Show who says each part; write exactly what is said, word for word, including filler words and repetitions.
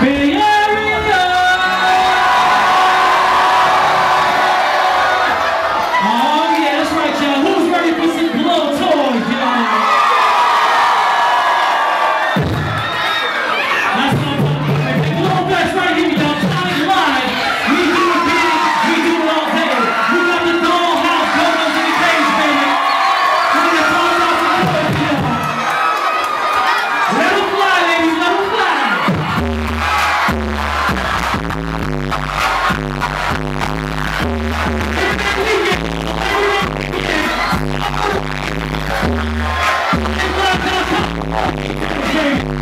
Speaker 1: Bay Area! Oh yeah, that's right, y'all. Who's ready for some glow toys, y'all? That's what I'm talking about. Hey, Glowfest right here, y'all. Sonic Live. We do it big, we do it all day. We got the dollhouse going to the cage, baby. We're gonna toss out some toys, y'all. Let them fly, ladies, let them fly. Hey,